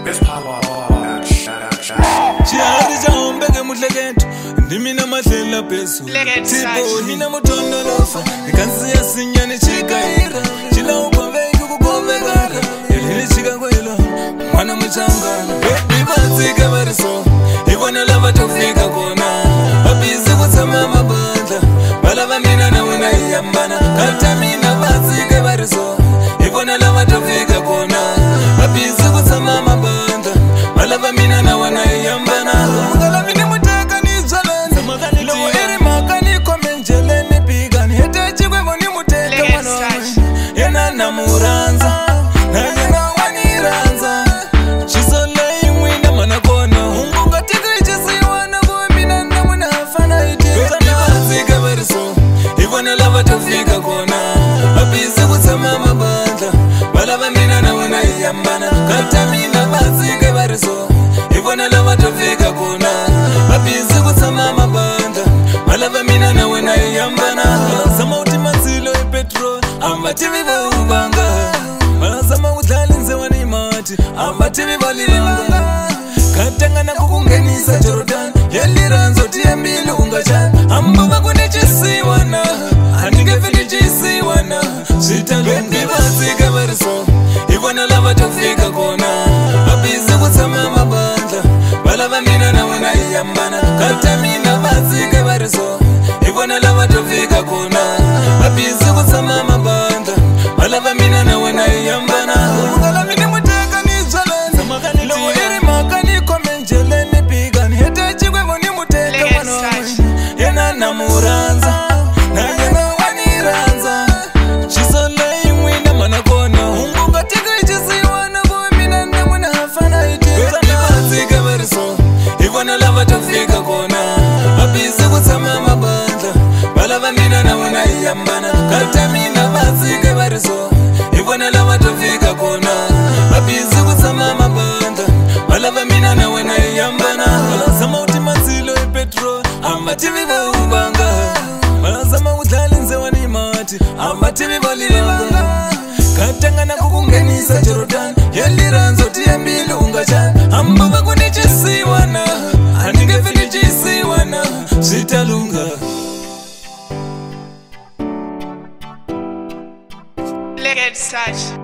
best power. Chihari cha ombeke muhleketo ndimina mahlela phezulu Tipo nina mutondo lofa Nikansiya sinyane chikaira Chila ukwaveki kukovekara Yelele chika kwelo Mwana mchangana Baby batsike bariso Ivona lava tofika kona Babizi kutsama mabandla Balava mina na wena iyambana Kata mina batsike bariso Ivona lava tofika kona Babizi kutsama mabandla Balava mina na wena iyambana Mungala vini muteka ni zalani Lomo eri maka ni komenjele ni pigani Hete chikwe moni muteka wanoni Yena na muranza Na yena waniranza Chisole imwina manakona Ungunga tiku ichisi wana kuwemina na muna hafana iti Kani bazike bariso Ivona lava tofika kona Babizi kutsama mabandla Balava mina na wena iyambana Kata mina bazike bariso Ivona lava tofika kona Babizi kutsama mabandla Balava mina na wena iyambana Zama uti manzilo petrol Ambati viva ubanga Zama udlali nzewa ni mati Ambati viva libanga Katangana kukungenisa Jordan Yeliranzo tiembili ungachan Ambuba kune chisi wana Anike fili chisi wana Shitalungi bazike bariso Ivona lava tofika kona Babizi kutsama mabandla Balava mina na wena iyambana Kata mina bazike bariso Ivona lava tofika kona Babizi kutsama mabandla Balava mina na wena iyambana Mungala vini muteka ni zalani Lomo eri maka ni komenjele ni pigani Hete chikwe moni muteka wanoni Yena na muranza Na yena waniranza Chisole imwina manakona Ungunga tiku ichisi wana kuwemina na muna hafana iti Kani bazike bariso Ivona lava tofika kona Babizi kutsama mabandla Balava mina na wena iyambana Kata mina bazike bariso Ivona lava tofika kona Babizi kutsama mabandla Balava mina na wena iyambana Zama uti manzilo petrol Ambati viva ubanga Zama udlali nzewa ni mati Ambati viva libanga Katangana kukungenisa Jordan Yeliranzo tiembili ungachan Ambuba kune chisi wana Anike fili chisi wana Shitalunga Legend Touch.